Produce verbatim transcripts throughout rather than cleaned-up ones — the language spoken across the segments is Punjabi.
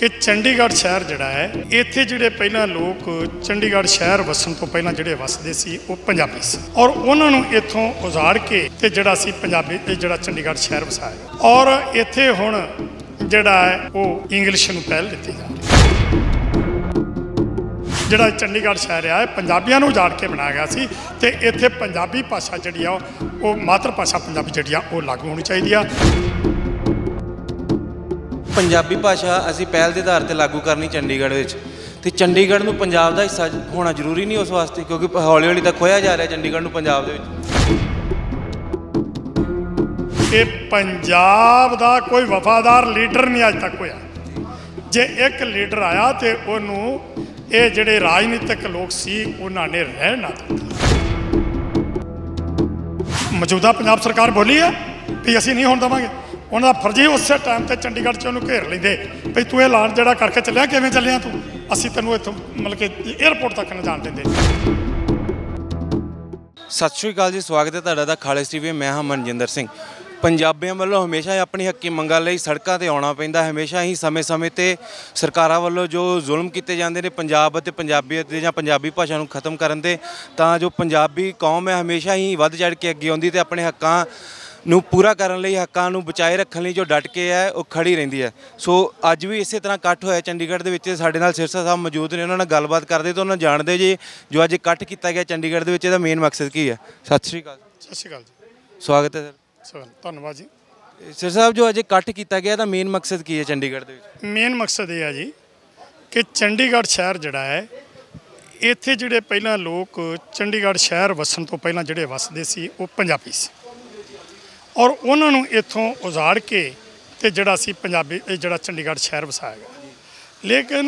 कि चंडीगढ़ शहर जिहड़ा है इत्थे जिहड़े पहलां लोग चंडीगढ़ शहर वसन तो पहलां जिहड़े वसदे सी वो पंजाबी सी और उन्हां नूं इत्थों उजाड़ के ते जिहड़ा सी पंजाबी ते जिहड़ा चंडीगढ़ शहर वसाया और इत्थे हुण जिहड़ा है वो इंग्लिश नूं पहल दित्ती जा रही जिहड़ा चंडीगढ़ शहर है पंजाबियों नूं उजाड़ के बनाया गया सी ते इत्थे पंजाबी भाषा जिहड़ी आ वो मातृ भाषा पंजाबी जिहड़ी आ वो लागू होनी चाहिए आ। पंजाबी भाषा असी पहल के आधार पर लागू करनी चंडीगढ़ में तो चंडीगढ़ में पंजाब का हिस्सा होना जरूरी नहीं उस वास्ते क्योंकि हौली हौली तक खोया जा रहा है चंडीगढ़ में पंजाब के पंजाब का कोई वफादार लीडर नहीं अज तक होया जे एक लीडर आया तो उन्होंने ये जिहड़े राजनीतिक लोग सी उन्होंने रह ना दिता। मौजूदा पंजाब सरकार बोली है भी असी नहीं होने देवांगे उन्होंने फर्जी उस टाइम पर चंडीगढ़ च उन्होंने घेर लेंदे भी तू ये ऐलान जरा करके चलिया किवें चलिया तू असी तेनों इत्थों मतलब कि एयरपोर्ट तक न जाण देंदे। सत श्री अकाल जी, स्वागत है तुहाडा खालिस टीवी। मैं हाँ मनजिंदर सिंह। पंजाबियों वालों हमेशा ही अपनी हक्की मंगां लई सड़कों ते आउणा पैंदा। हमेशा ही समय समय ते सरकारां वालों जो जुल्म किए जाते हैं पंजाब ते पंजाबीयत जां पंजाबी भाषा नूं खत्म करन दे तां जो पंजाबी कौम है हमेशा ही वध चढ़ के अगे आउंदी ते अपने हक्कां नूं पूरा करन लई हक्कां नूं बचाए रखण लई जो डट के है वो खड़ी रहिंदी है। सो अज भी इस तरह इकट्ठ होया चंडीगढ़ दे विच साडे नाल सिरसा साहब मौजूद ने, उन्हां नाल गलबात करदे तो उन्हां जाणदे जी जो अज इकट्ठ किया गया चंडीगढ़ दे विच इहदा मेन मकसद की है। सत श्री अकाल। सत श्री अकाल जी, स्वागत है सर। धन्यवाद जी। सर साहब जो अज इकट्ठ किया गया इहदा मेन मकसद की है चंडीगढ़ दे विच? मेन मकसद ये है जी कि चंडीगढ़ शहर जिहड़ा है इत्थे जिहड़े पहलां लोग चंडीगढ़ शहर वसन तो पहलां जिहड़े वसदे सी वो पंजाबी सी और उन्होंने इत्थों उजाड़ के ते जिहड़ा सी पंजाबी जिहड़ा चंडीगढ़ शहर वसाया गया। लेकिन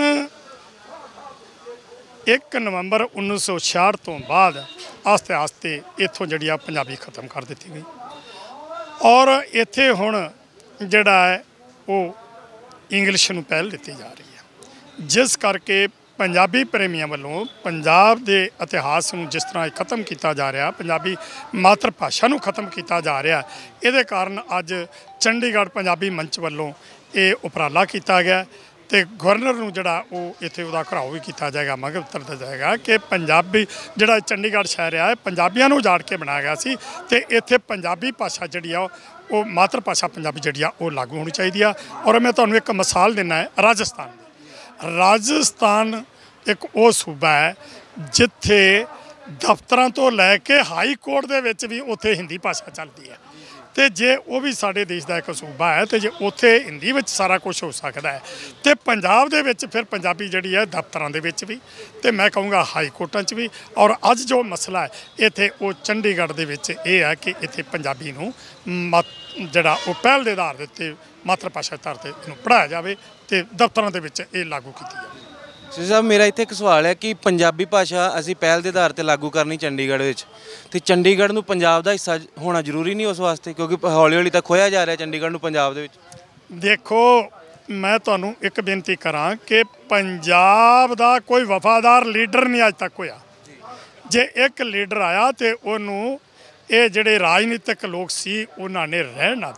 एक नवंबर उन्नीस सौ छियाठ तो बाद आस्ते आस्ते इत्थों जिहड़ी आ पंजाबी खत्म कर दी गई और इत्थे हुण जिहड़ा है वो इंग्लिश नूं पहल दी जा रही है, जिस करके पंजाबी प्रेमियों वालों पंजाब के इतिहास नूं जिस तरह खत्म किया जा रहा, पंजाबी मातृ भाषा नूं खत्म किया जा रहा, ये कारण अज चंडीगढ़ पंजाबी मंच वालों ये उपराला किया गया तो गवर्नर नूं जिहड़ा वो इत्थे उहदा घराओ भी किया जाएगा, मंग उत्तर जाएगा कि पंजाबी जिहड़ा चंडीगढ़ शहर है पंजाबियों नूं उजाड़ के बनाया गया सी ते इत्थे पंजाबी भाषा जिहड़ी आ वो मातृ भाषा पंजाबी जिहड़ी आ वो लागू होनी चाहिए। और मैं तुहानूं एक मिसाल देना है राजस्थान की। राजस्थान एक वो सूबा है जिथे दफ्तर तो लैके हाई कोर्ट दे विच भी उत्थे हिंदी भाषा चलती है तो जे वो भी साडे देश का एक सूबा है तो जे उत्थे हिंदी विच सारा कुछ हो सकता है तो पंजाब दे विच फिर पंजाबी जिहड़ी है दफ्तर दे विच भी तो मैं कहूँगा हाई कोर्टां च भी। और अज जो मसला है इत्थे वो चंडीगढ़ दे विच ये है कि इत्थे पंजाबी नूं मत जिहड़ा वो पहल दे आधार दे उत्ते मातृ भाषा आधार ते इहनूं पढ़ाया जाए तो दफ्तर दे विच ये लागू की जाए। सर साहब मेरा इत्थे एक सवाल है कि पंजाबी भाषा असी पहल के आधार पर लागू करनी चंडीगढ़ में तो चंडीगढ़ में पंजाब का हिस्सा होना जरूरी नहीं उस वास्ते क्योंकि हौली हौली तक खोया जा रहा है चंडीगढ़ में पंजाब दे विच? देखो मैं तुहानूं एक बेनती करा कि पंजाब का कोई वफादार लीडर नहीं अज तक होया। जे एक लीडर आया तो उन्होंने ये जिहड़े राजनीतिक लोग सी उन्होंने रह ना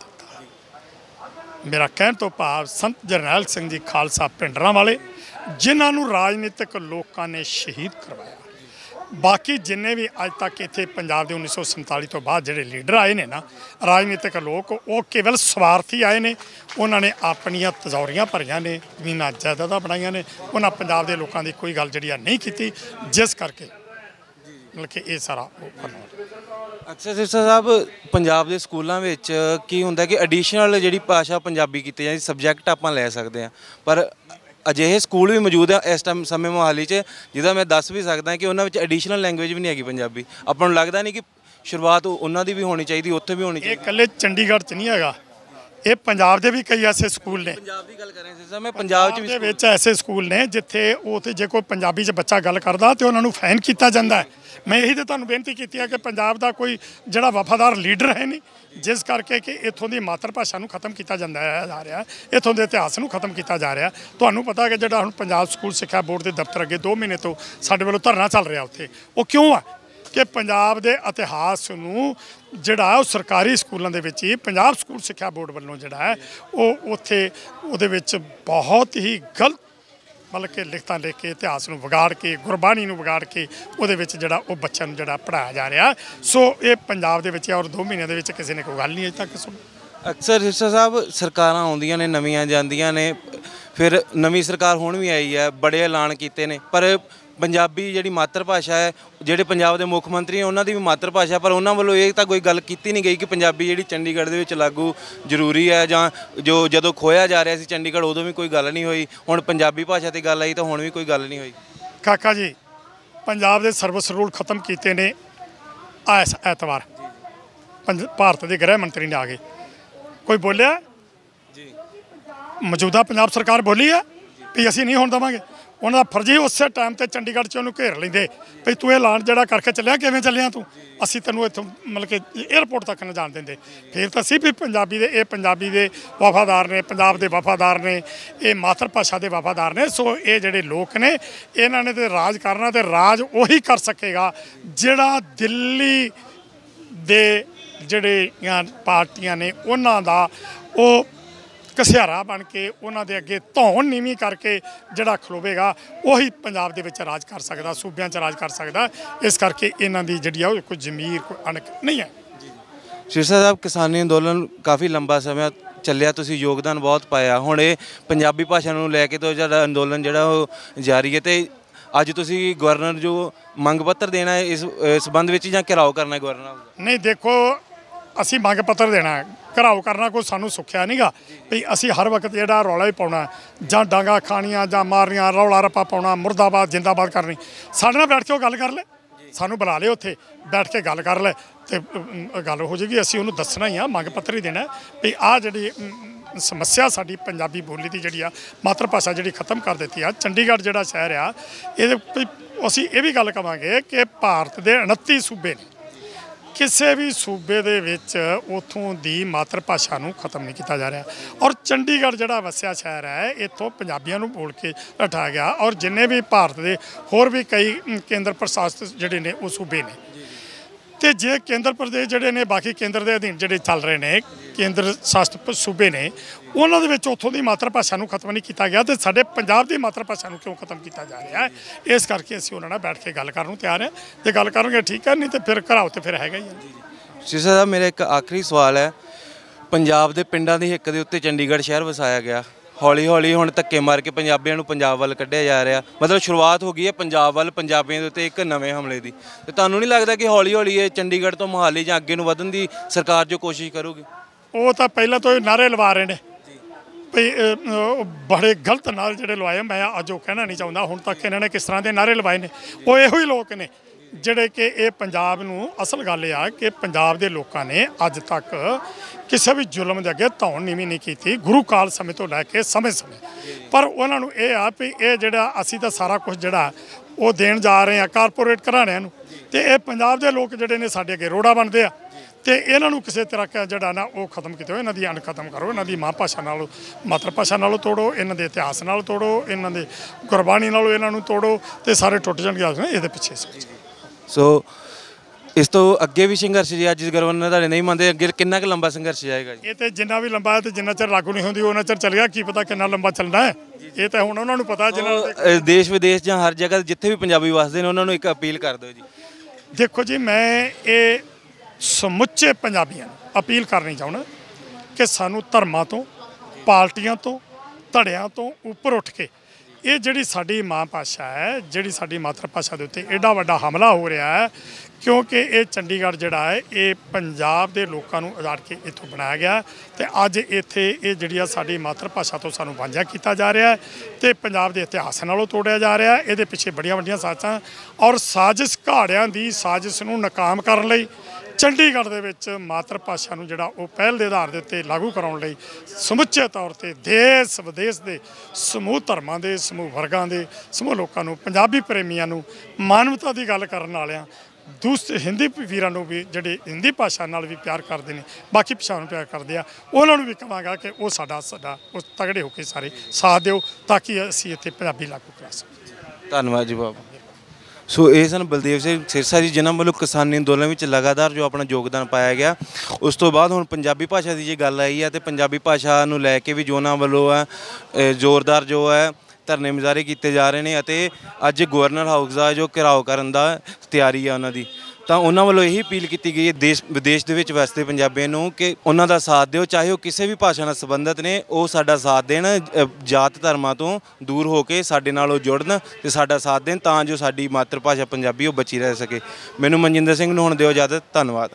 दिता। मेरा कहण तो भाव संत जरनैल सिंह जी खालसा पिंडरां वाले जिन्होंने राजनीतिक लोगों ने शहीद करवाया, बाकी जिन्हें भी अज तक इत्थे पंजाब के उन्नीस सौ संताली तो बाद जिहड़े लीडर आए ने ना राजनीतिक लोग वो केवल स्वार्थी आए ने, उन्होंने अपनियां तजौरियां भरियां ने, जमीनां जायदादां बनाईयां ने, उन्होंने पंजाब के लोगों की कोई गल जिहड़ी नहीं की, जिस करके मतलब कि ये सारा अच्छा सिरसा साहब पंजाब के स्कूलों में की हुंदा कि एडिशनल जिहड़ी भाषा पंजाबी की जाती सबजैक्ट आपां लै सकते हैं पर अजिहे स्कूल भी मौजूद है इस टाइम समय मोहाली च जिहदा मैं दस भी सकदा कि उन्होंने एडिशनल लैंगुएज भी नहीं हैगी पंजाबी। आपको लगता नहीं कि शुरुआत उन्होंने भी होनी चाहिए उत्थे भी होनी चाहिए? कल्ले चंडीगढ़ च नहीं हैगा, ये पंजाब के भी कई ऐसे स्कूल ने। पंजाब की गल कर रहे हैं मैं पंजाब च भी विच ऐसे स्कूल ने जिथे उत्थे जे कोई पंजाबी च बच्चा गल करदा तो उन्होंने फाइन किया जाता है। मैं यही तो तुहानूं बेनती की है कि पंजाब का कोई जिहड़ा वफादार लीडर है नहीं, जिस करके कि इत्थों की मातृ भाषा नूं खत्म किया जा रहा, इत्थों के इतिहास नूं खत्म किया जा रहा। तुहानूं पता है कि जिहड़ा हुण पंजाब स्कूल सिक्ख्या बोर्ड के दफ्तर अगे दो महीने तो साडे वल्लों धरना चल रहा उत्थे, वो क्यों है कि पंजाब के इतिहास नूं जिहड़ा है सरकारी स्कूलों के विच ही पंजाब स्कूल सिक्ख्या बोर्ड वालों जिहड़ा है वो उत्थे उहदे विच बहुत ही गलत मतलब कि लिखतां लिख के इतिहास नूं विगाड़ के गुरबाणी नूं विगाड़ के उहदे विच जिहड़ा वो बच्चों नूं जिहड़ा पढ़ाया जा रहा। सो ये पंजाब दे विच और दो महीनों दे विच किसी ने कोई गल नहीं अजे तक सुनी। अक्सर सिरसा साहब सरकारां आउंदियां ने नवीआं जांदियां ने फिर नवीं सरकार हुण भी आई है बड़े ऐलान कीते ने पर पंजाबी जिहड़ी मातर भाषा है ਜਿਹੜੇ ਪੰਜਾਬ ਦੇ ਮੁੱਖ ਮੰਤਰੀ ਉਹਨਾਂ ਦੀ ਵੀ ਮਾਤਰ ਭਾਸ਼ਾ ਪਰ ਉਹਨਾਂ ਵੱਲੋਂ ਇਹ ਤਾਂ ਕੋਈ ਗੱਲ ਕੀਤੀ ਨਹੀਂ ਗਈ ਕਿ ਪੰਜਾਬੀ ਜਿਹੜੀ ਚੰਡੀਗੜ੍ਹ ਦੇ ਵਿੱਚ ਲਾਗੂ ਜ਼ਰੂਰੀ ਹੈ ਜਾਂ ਜੋ ਜਦੋਂ ਖੋਇਆ ਜਾ ਰਿਹਾ ਸੀ ਚੰਡੀਗੜ੍ਹ ਉਦੋਂ ਵੀ ਕੋਈ ਗੱਲ ਨਹੀਂ ਹੋਈ ਹੁਣ ਪੰਜਾਬੀ ਭਾਸ਼ਾ ਤੇ ਗੱਲ ਆਈ ਤਾਂ ਹੁਣ ਵੀ ਕੋਈ ਗੱਲ ਨਹੀਂ ਹੋਈ। ਕਾਕਾ ਜੀ ਪੰਜਾਬ ਦੇ ਸਰਵਿਸ ਰੂਲ ਖਤਮ ਕੀਤੇ ਨੇ ਇਸ ਐਤਵਾਰ ਭਾਰਤ ਦੇ ਗ੍ਰਹਿ ਮੰਤਰੀ ਨੇ ਆ ਕੇ ਕੋਈ ਬੋਲਿਆ ਜੀ ਮੌਜੂਦਾ ਪੰਜਾਬ ਸਰਕਾਰ ਬੋਲੀ ਹੈ ਵੀ ਅਸੀਂ ਨਹੀਂ ਹੋਣ ਦੇਵਾਂਗੇ। ਉਹਨਾਂ ਦਾ ਫਰਜ਼ ਹੀ ਉਸੇ ਟਾਈਮ ਤੇ ਚੰਡੀਗੜ੍ਹ 'ਚ ਉਹਨੂੰ ਘੇਰ ਲੈਂਦੇ ਵੀ ਤੂੰ ਇਹ ਐਲਾਨ ਜਿਹੜਾ ਕਰਕੇ ਚੱਲਿਆ ਕਿਵੇਂ ਚੱਲਿਆ ਤੂੰ ਅਸੀਂ ਤੈਨੂੰ ਇੱਥੋਂ ਮਤਲਬ ਕਿ ਏਅਰਪੋਰਟ ਤੱਕ ਨਾ ਜਾਣ ਦਿੰਦੇ। ਫਿਰ ਤਾਂ ਅਸੀਂ ਵੀ ਪੰਜਾਬੀ ਦੇ ਇਹ ਪੰਜਾਬੀ ਦੇ ਵਫਾਦਾਰ ਨੇ ਪੰਜਾਬ ਦੇ ਵਫਾਦਾਰ ਨੇ ਇਹ ਮਾਤਰ ਭਾਸ਼ਾ ਦੇ ਵਫਾਦਾਰ ਨੇ। ਸੋ ਇਹ ਜਿਹੜੇ ਲੋਕ ਨੇ ਇਹਨਾਂ ਨੇ ਤੇ ਰਾਜ ਕਰਨਾ ਤੇ ਰਾਜ ਉਹੀ ਕਰ ਸਕੇਗਾ ਜਿਹੜਾ ਦਿੱਲੀ ਦੇ ਜਿਹੜੇ ਪਾਰਟੀਆਂ ਨੇ ਉਹਨਾਂ ਦਾ ਉਹ ਘਸਿਆਰਾ ਬਣ ਕੇ ਉਹਨਾਂ ਦੇ ਅੱਗੇ ਧੌਣ ਨੀਵੀਂ ਕਰਕੇ ਜਿਹੜਾ ਖਲੋਵੇਗਾ ਉਹੀ ਪੰਜਾਬ ਦੇ ਵਿੱਚ ਰਾਜ ਕਰ ਸਕਦਾ ਸੂਬਿਆਂ 'ਚ ਰਾਜ ਕਰ ਸਕਦਾ। ਇਸ ਕਰਕੇ ਇਹਨਾਂ ਦੀ ਜਿਹੜੀ ਆ ਕੋਈ ਜ਼ਮੀਰ ਕੋਈ ਅਣਖ ਨਹੀਂ ਹੈ। ਸਿਰਸਾ ਸਾਹਿਬ ਕਿਸਾਨੀ ਅੰਦੋਲਨ ਕਾਫੀ ਲੰਬਾ ਸਮਾਂ ਚੱਲਿਆ ਤੁਸੀਂ ਯੋਗਦਾਨ ਬਹੁਤ ਪਾਇਆ ਹੁਣ ਇਹ ਪੰਜਾਬੀ ਭਾਸ਼ਾ ਨੂੰ ਲੈ ਕੇ ਤੋਂ ਜਿਹੜਾ ਅੰਦੋਲਨ ਜਿਹੜਾ ਉਹ ਜਾਰੀ ਹੈ ਤੇ ਅੱਜ ਤੁਸੀਂ ਗਵਰਨਰ ਜੋ ਮੰਗ ਪੱਤਰ ਦੇਣਾ ਹੈ ਇਸ ਸੰਬੰਧ ਵਿੱਚ ਜਾਂ ਘਿਰਾਓ ਕਰਨਾ ਗਵਰਨਰ? ਨਹੀਂ ਦੇਖੋ ਅਸੀਂ ਮੰਗ ਪੱਤਰ ਦੇਣਾ ਘਰਾਓ ਕਰਨਾ ਕੋਈ ਸਾਨੂੰ ਸੁੱਖਿਆ ਨਹੀਂਗਾ ਵੀ ਅਸੀਂ ਹਰ ਵਕਤ ਜਿਹੜਾ ਰੌਲਾ ਹੀ ਪਾਉਣਾ ਜਾਂ ਡਾਂਗਾ ਖਾਣੀਆਂ ਜਾਂ ਮਾਰਨੀਆਂ ਰੌਲਾ ਰੱਪਾ ਪਾਉਣਾ ਮੁਰਦਾਬਾਦ ਜਿੰਦਾਬਾਦ ਕਰਨੀ। ਸਾਡੇ ਨਾਲ ਬੈਠ ਕੇ ਉਹ ਗੱਲ ਕਰ ਲੈ ਸਾਨੂੰ ਬੁਲਾ ਲਿਓ ਉੱਥੇ ਬੈਠ ਕੇ ਗੱਲ ਕਰ ਲੈ ਤੇ ਗੱਲ ਹੋ ਜਾਏਗੀ। ਅਸੀਂ ਉਹਨੂੰ ਦੱਸਣਾ ਹੀ ਆ ਮੰਗ ਪੱਤਰ ਹੀ ਦੇਣਾ ਵੀ ਆਹ ਜਿਹੜੀ ਸਮੱਸਿਆ ਸਾਡੀ ਪੰਜਾਬੀ ਬੋਲੀ ਦੀ ਜਿਹੜੀ ਆ ਮਾਤਰ ਭਾਸ਼ਾ ਜਿਹੜੀ ਖਤਮ ਕਰ ਦਿੱਤੀ ਆ ਚੰਡੀਗੜ੍ਹ ਜਿਹੜਾ ਸ਼ਹਿਰ ਆ ਇਹਦੇ ਅਸੀਂ ਇਹ ਵੀ ਗੱਲ ਕਵਾਂਗੇ ਕਿ ਭਾਰਤ ਦੇ ਉਨੱਤੀ ਸੂਬੇ ਨੇ ਕਿਸੇ ਵੀ ਸੂਬੇ ਦੇ ਵਿੱਚ ਉੱਥੋਂ ਦੀ ਮਾਤਰ ਭਾਸ਼ਾ ਨੂੰ ਖਤਮ ਨਹੀਂ ਕੀਤਾ ਜਾ ਰਿਹਾ ਔਰ ਚੰਡੀਗੜ੍ਹ ਜਿਹੜਾ ਵਸਿਆ ਸ਼ਹਿਰ ਹੈ ਇੱਥੋਂ ਪੰਜਾਬੀਆਂ ਨੂੰ ਬੋਲ ਕੇ ਹਟਾਇਆ ਗਿਆ ਔਰ ਜਿੰਨੇ ਵੀ ਭਾਰਤ ਦੇ ਹੋਰ ਵੀ ਕਈ ਕੇਂਦਰ ਪ੍ਰਸ਼ਾਸਿਤ ਜਿਹੜੇ ਨੇ ਉਹ ਸੂਬੇ ਨੇ ਤੇ ਜੇ ਕੇਂਦਰ ਪ੍ਰਦੇਸ਼ ਜਿਹੜੇ ਨੇ ਬਾਕੀ ਕੇਂਦਰ ਦੇ ਅਧੀਨ ਜਿਹੜੇ ਚੱਲ ਰਹੇ ਨੇ ਕੇਂਦਰ ਸ਼ਾਸਿਤ ਸੂਬੇ ਨੇ ਉਹਨਾਂ ਦੇ ਵਿੱਚ ਉੱਥੋਂ ਦੀ ਮਾਤਰ ਭਾਸ਼ਾ ਨੂੰ ਖਤਮ ਨਹੀਂ ਕੀਤਾ ਗਿਆ ਤੇ ਸਾਡੇ ਪੰਜਾਬ ਦੀ ਮਾਤਰ ਭਾਸ਼ਾ ਨੂੰ ਕਿਉਂ ਖਤਮ ਕੀਤਾ ਜਾ ਰਿਹਾ ਹੈ। ਇਸ ਕਰਕੇ ਅਸੀਂ ਉਹਨਾਂ ਨਾਲ ਬੈਠ ਕੇ ਗੱਲ ਕਰਨ ਨੂੰ ਤਿਆਰ ਹਾਂ ਜੇ ਗੱਲ ਕਰਨਗੇ ਠੀਕ ਹੈ ਨਹੀਂ ਤੇ ਫਿਰ ਘਰਾਓ ਤੇ ਫਿਰ ਹੈਗਾ ਹੀ ਹੈ। ਸਿਰਸਾ ਸਾਹਿਬ ਮੇਰਾ ਇੱਕ ਆਖਰੀ ਸਵਾਲ ਹੈ ਪੰਜਾਬ ਦੇ ਪਿੰਡਾਂ ਦੀ ਹਿੱਕ ਦੇ ਉੱਤੇ ਚੰਡੀਗੜ੍ਹ ਸ਼ਹਿਰ ਵਸਾਇਆ ਗਿਆ ਹੌਲੀ ਹੌਲੀ ਹੁਣ ਧੱਕੇ ਮਾਰ ਕੇ ਪੰਜਾਬੀਆਂ ਨੂੰ ਪੰਜਾਬ ਵੱਲ ਕੱਢਿਆ ਜਾ ਰਿਹਾ ਮਤਲਬ ਸ਼ੁਰੂਆਤ ਹੋ ਗਈ ਹੈ ਪੰਜਾਬ ਵੱਲ ਪੰਜਾਬੀਆਂ ਦੇ ਉੱਤੇ ਇੱਕ ਨਵੇਂ ਹਮਲੇ ਦੀ ਤੇ ਤੁਹਾਨੂੰ ਨਹੀਂ ਲੱਗਦਾ ਕਿ ਹੌਲੀ ਹੌਲੀ ਇਹ ਚੰਡੀਗੜ੍ਹ ਤੋਂ ਮੁਹਾਲੀ ਜਾਂ ਅੱਗੇ ਨੂੰ ਵਧਣ ਦੀ ਸਰਕਾਰ ਜੋ ਕੋਸ਼ਿਸ਼ ਕਰੂਗੀ? ਉਹ ਤਾਂ ਪਹਿਲਾਂ ਤੋਂ ਨਾਅਰੇ ਲਵਾ ਰਹੇ ਨੇ ਵੀ ਬੜੇ ਗਲਤ ਨਾਅਰੇ ਜਿਹੜੇ ਲਵਾਏ ਮੈਂ ਅੱਜ ਉਹ ਕਹਿਣਾ ਨਹੀਂ ਚਾਹੁੰਦਾ ਹੁਣ ਤੱਕ ਇਹਨਾਂ ਨੇ ਕਿਸ ਤਰ੍ਹਾਂ ਦੇ ਨਾਅਰੇ ਲਵਾਏ ਨੇ ਉਹ ਇਹੋ ਹੀ ਲੋਕ ਨੇ ਜਿਹੜੇ ਕਿ ਇਹ ਪੰਜਾਬ ਨੂੰ ਅਸਲ ਗੱਲ ਇਹ ਆ ਕਿ ਪੰਜਾਬ ਦੇ ਲੋਕਾਂ ਨੇ ਅੱਜ ਤੱਕ ਕਿਸੇ ਵੀ ਜ਼ੁਲਮ ਦੇ ਅੱਗੇ ਧੌਣ ਨੀਵੀਂ ਨਹੀਂ ਕੀਤੀ ਗੁਰੂ ਕਾਲ ਸਮੇਂ ਤੋਂ ਲੈ ਕੇ ਸਮੇਂ ਸਮੇਂ ਪਰ ਉਹਨਾਂ ਨੂੰ ਇਹ ਆ ਵੀ ਇਹ ਜਿਹੜਾ ਅਸੀਂ ਤਾਂ ਸਾਰਾ ਕੁਝ ਜਿਹੜਾ ਉਹ ਦੇਣ ਜਾ ਰਹੇ ਆ ਕਾਰਪੋਰੇਟ ਘਰਾਣਿਆਂ ਨੂੰ ਤੇ ਇਹ ਪੰਜਾਬ ਦੇ ਲੋਕ ਜਿਹੜੇ ਨੇ ਸਾਡੇ ਅੱਗੇ ਰੋੜਾ ਬਣਦੇ ਆ ਤੇ ਇਹਨਾਂ ਨੂੰ ਕਿਸੇ ਤਰ੍ਹਾਂ ਜਿਹੜਾ ਨਾ ਉਹ ਖਤਮ ਕੀਤਾ ਇਹਨਾਂ ਦੀ ਅਣ ਖਤਮ ਕਰੋ ਇਹਨਾਂ ਦੀ ਮਾਂ ਭਾਸ਼ਾ ਨਾਲੋਂ ਮਾਤਰ ਭਾਸ਼ਾ ਨਾਲੋਂ ਤੋੜੋ ਇਹਨਾਂ ਦੇ ਇਤਿਹਾਸ ਨਾਲ ਤੋੜੋ ਇਹਨਾਂ ਦੇ ਗੁਰਬਾਣੀ ਨਾਲੋਂ ਇਹਨਾਂ ਨੂੰ ਤੋੜੋ ਤੇ ਸਾਰੇ ਟੁੱਟ ਜਾਣਗੇ ਇਹਦੇ ਪਿੱਛੇ ਸੋ ਇਸ ਤੋਂ ਅੱਗੇ ਵੀ ਸੰਘਰਸ਼ ਜੀ ਅੱਜ ਗਵਰਨਰ ਤੁਹਾਡੇ ਨਹੀਂ ਮੰਨਦੇ ਅੱਗੇ ਕਿੰਨਾ ਕੁ ਲੰਬਾ ਸੰਘਰਸ਼ ਜਾਏਗਾ ਜੀ? ਇਹ ਤੇ ਜਿੰਨਾ ਵੀ ਲੰਬਾ ਹੈ ਤੇ ਜਿੰਨਾ ਚਿਰ ਲਾਗੂ ਨਹੀਂ ਹੁੰਦੀ ਉਹਨਾਂ ਚਿਰ ਚੱਲ ਗਿਆ ਕੀ ਪਤਾ ਕਿੰਨਾ ਲੰਬਾ ਚੱਲਣਾ ਹੈ ਇਹ ਤਾਂ ਹੁਣ ਉਹਨਾਂ ਨੂੰ ਪਤਾ ਜਿਹਨਾਂ ਦੇਸ਼ ਵਿਦੇਸ਼ ਜਾਂ ਹਰ ਜਗ੍ਹਾ ਜਿੱਥੇ ਵੀ ਪੰਜਾਬੀ ਵਸਦੇ ਨੇ ਉਹਨਾਂ ਨੂੰ ਇੱਕ ਅਪੀਲ ਕਰ ਦਿਓ ਜੀ। ਦੇਖੋ ਜੀ ਮੈਂ ਇਹ ਸਮੁੱਚੇ ਪੰਜਾਬੀਆਂ ਨੂੰ ਅਪੀਲ ਕਰਨੀ ਚਾਹੁੰਦਾ ਕਿ ਸਾਨੂੰ ਧਰਮਾਂ ਤੋਂ ਪਾਰਟੀਆਂ ਤੋਂ ਧੜਿਆਂ ਤੋਂ ਉੱਪਰ ਉੱਠ ਕੇ ਇਹ ਜਿਹੜੀ ਸਾਡੀ ਮਾਂ ਭਾਸ਼ਾ ਹੈ ਜਿਹੜੀ ਸਾਡੀ ਮਾਤਰ ਭਾਸ਼ਾ ਦੇ ਉੱਤੇ ਐਡਾ ਵੱਡਾ ਹਮਲਾ ਹੋ ਰਿਹਾ ਹੈ ਕਿਉਂਕਿ ਇਹ ਚੰਡੀਗੜ੍ਹ ਜਿਹੜਾ ਹੈ ਇਹ ਪੰਜਾਬ ਦੇ ਲੋਕਾਂ ਨੂੰ ਉਜਾੜ ਕੇ ਇੱਥੋਂ ਬਣਾਇਆ ਗਿਆ ਤੇ ਅੱਜ ਇੱਥੇ ਇਹ ਜਿਹੜੀ ਆ ਸਾਡੀ ਮਾਤਰ ਭਾਸ਼ਾ ਤੋਂ ਸਾਨੂੰ ਵਾਂਝਾ ਕੀਤਾ ਜਾ ਰਿਹਾ ਹੈ ਤੇ ਪੰਜਾਬ ਦੇ ਇਤਿਹਾਸ ਨਾਲੋਂ ਤੋੜਿਆ ਜਾ ਰਿਹਾ ਇਹਦੇ ਪਿੱਛੇ ਬੜੀਆਂ ਵੱਡੀਆਂ ਸਾਜ਼ਿਸ਼ਾਂ ਔਰ ਸਾਜ਼ਿਸ਼ ਘਾੜਿਆਂ ਦੀ ਸਾਜ਼ਿਸ਼ ਨੂੰ ਨਾਕਾਮ ਕਰਨ ਲਈ ਚੰਡੀਗੜ੍ਹ ਦੇ ਵਿੱਚ ਮਾਤਰ ਭਾਸ਼ਾ ਨੂੰ ਜਿਹੜਾ ਉਹ ਪਹਿਲ ਦੇ ਆਧਾਰ ਦੇ ਉੱਤੇ ਲਾਗੂ ਕਰਾਉਣ ਲਈ ਸਮੁੱਚੇ ਤੌਰ ਤੇ ਦੇਸ਼ ਵਿਦੇਸ਼ ਦੇ ਸਮੂਹ ਧਰਮਾਂ ਦੇ ਸਮੂਹ ਵਰਗਾਂ ਦੇ ਸਮੂਹ ਲੋਕਾਂ ਨੂੰ ਪੰਜਾਬੀ ਪ੍ਰੇਮੀਆਂ ਨੂੰ ਮਾਨਵਤਾ ਦੀ ਗੱਲ ਕਰਨ ਵਾਲਿਆਂ ਦੂਸਰੇ ਹਿੰਦੀ ਵੀਰਾਂ ਨੂੰ ਵੀ ਜਿਹੜੇ ਹਿੰਦੀ ਭਾਸ਼ਾ ਨਾਲ ਵੀ ਪਿਆਰ ਕਰਦੇ ਨੇ ਬਾਕੀ ਭਾਸ਼ਾ ਨੂੰ ਪਿਆਰ ਕਰਦੇ ਆ ਉਹਨਾਂ ਨੂੰ ਵੀ ਕਹਾਂਗਾ ਕਿ ਉਹ ਸਾਡਾ ਸਾਡਾ ਉਹ ਤਗੜੇ ਹੋ ਕੇ ਸਾਰੇ ਸਾਥ ਦਿਓ ਤਾਂ ਕਿ ਅਸੀਂ ਇੱਥੇ ਪੰਜਾਬੀ ਲਾਗੂ ਕਰਾ ਸਕੀਏ। ਧੰਨਵਾਦ ਜੀ ਬਾਬਾ। ਸੋ ਇਹ ਸਨ ਬਲਦੇਵ ਸਿੰਘ ਸਿਰਸਾ ਜੀ, ਜਿਨ੍ਹਾਂ ਵੱਲੋਂ ਕਿਸਾਨੀ ਅੰਦੋਲਨ ਵਿੱਚ ਲਗਾਤਾਰ ਜੋ ਆਪਣਾ ਯੋਗਦਾਨ ਪਾਇਆ ਗਿਆ। ਉਸ ਤੋਂ ਬਾਅਦ ਹੁਣ ਪੰਜਾਬੀ ਭਾਸ਼ਾ ਦੀ ਜੇ ਗੱਲ ਆਈ ਹੈ, ਤੇ ਪੰਜਾਬੀ ਭਾਸ਼ਾ ਨੂੰ ਲੈ ਕੇ ਵੀ ਜੋ ਉਹਨਾਂ ਵੱਲੋਂ ਹੈ ਜ਼ੋਰਦਾਰ ਜੋ ਹੈ ਧਰਨੇ ਮੁਜ਼ਾਹਰੇ ਕੀਤੇ ਜਾ ਰਹੇ ਨੇ, ਅਤੇ ਅੱਜ ਗਵਰਨਰ ਹਾਊਸ ਦਾ ਜੋ ਘਿਰਾਓ ਕਰਨ ਦਾ ਤਿਆਰੀ ਆ ਉਹਨਾਂ ਦੀ, ਤਾਂ ਉਹਨਾਂ ਵੱਲੋਂ ਇਹੀ ਅਪੀਲ ਕੀਤੀ ਗਈ ਹੈ ਦੇਸ਼ ਵਿਦੇਸ਼ ਦੇ ਵਿੱਚ ਵਸਦੇ ਪੰਜਾਬੀਆਂ ਨੂੰ ਕਿ ਉਹਨਾਂ ਦਾ ਸਾਥ ਦਿਓ, ਚਾਹੇ ਉਹ ਕਿਸੇ ਵੀ ਭਾਸ਼ਾ ਨਾਲ ਸੰਬੰਧਿਤ ਨੇ, ਉਹ ਸਾਡਾ ਸਾਥ ਦੇਣ, ਜਾਤ ਧਰਮਾਂ ਤੋਂ ਦੂਰ ਹੋ ਕੇ ਸਾਡੇ ਨਾਲ ਉਹ ਜੁੜਨ ਅਤੇ ਸਾਡਾ ਸਾਥ ਦੇਣ, ਤਾਂ ਜੋ ਸਾਡੀ ਮਾਤਰ ਭਾਸ਼ਾ ਪੰਜਾਬੀ ਉਹ ਬਚੀ ਰਹਿ ਸਕੇ। ਮੈਨੂੰ ਮਨਜਿੰਦਰ ਸਿੰਘ ਨੂੰ ਹੁਣ ਦਿਓ ਇਜਾਜ਼ਤ। ਧੰਨਵਾਦ।